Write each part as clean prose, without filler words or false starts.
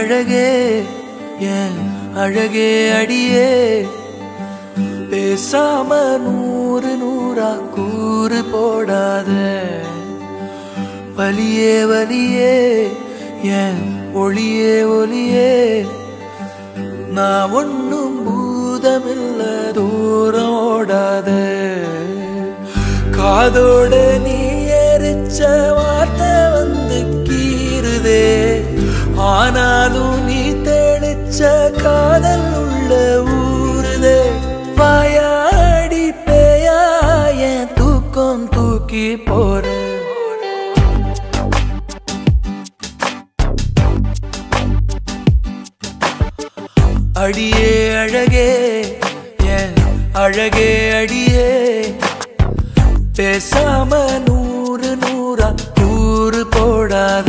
அழகே என் அழகே அடியே பேசாம நூறு நூறா கூறு போடாத வலியே வலியே என் ஒளியே ஒளியே நான் ஒன்னும் பூதமில்ல தூரம் ஓடாத காதோட நீ எரிச்ச வார்த்தை வந்து கீறுதே ஆனாலும் நீ தெளிச்ச காதல் உள்ள ஊறுதே வாயாடி பேயா என் தூக்கம் தூக்கி போற அடியே அழகே என் அழகே அடியே பேசாம நூறு நூறா கூறு போடாத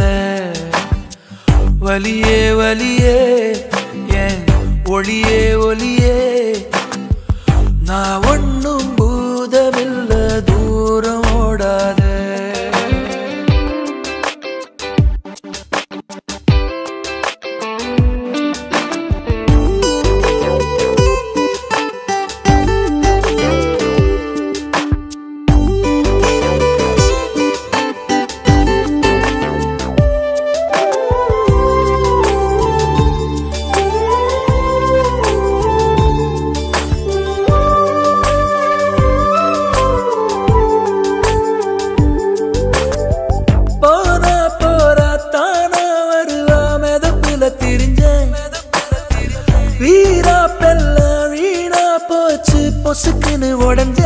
வலியே வலியே என் ஒளியே ஒளியே நான் ஒன்னும் பூதமில்ல தூரம் ஓடாத வீரா பெல்ல வீணா போச்சு பொசுக்குன்னு உடஞ்ச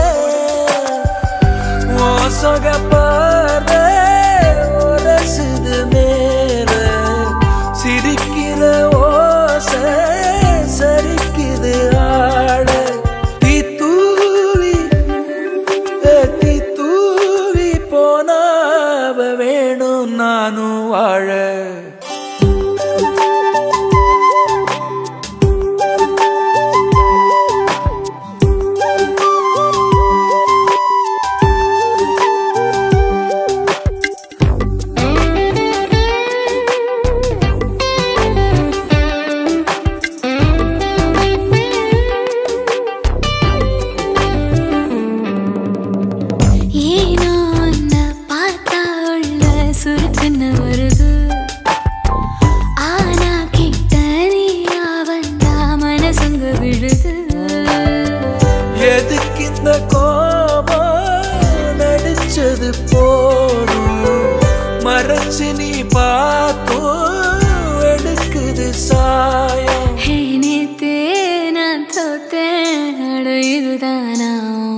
மோசக பார்வை உரசுது மேல சிரிக்கிற ஓசை சரிக்குது ஆட தீ தூவி போனாவ வேணும் நானும் வாழ எதுக்கு இந்த கோபம் நடிச்சது போதும் மறைச்சு நீ பார்த்தும் எடுக்குது சாயம் நேத்தே நான் தோத்தேன் இதுதானா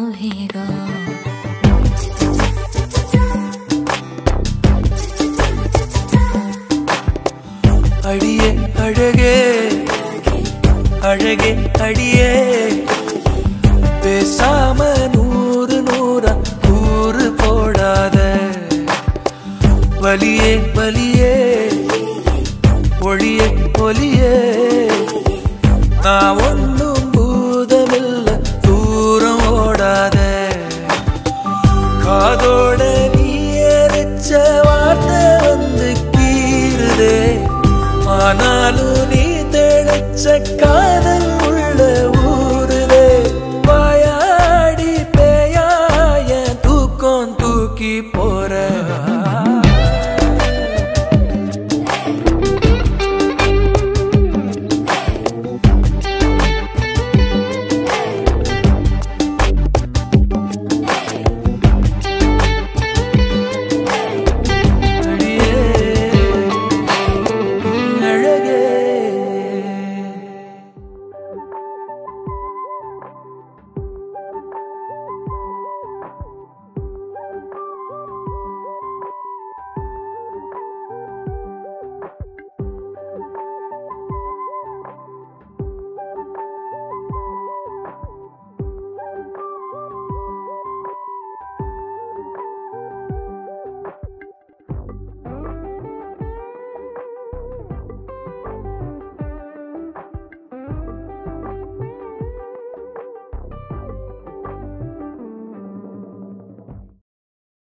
அடியே அழகே அழகே அடியே பேசாம நூறு நூறா கூறு போடாத வலியே வலியே ஒளியே ஒளியே நான் ஒன்னும் பூதமில்ல தூரம் ஓடாத காதோட நீ எரிச்ச வார்த்தை வந்து கீறுதே ஆனாலும் நீ தெளிச்ச காதல் உள்ள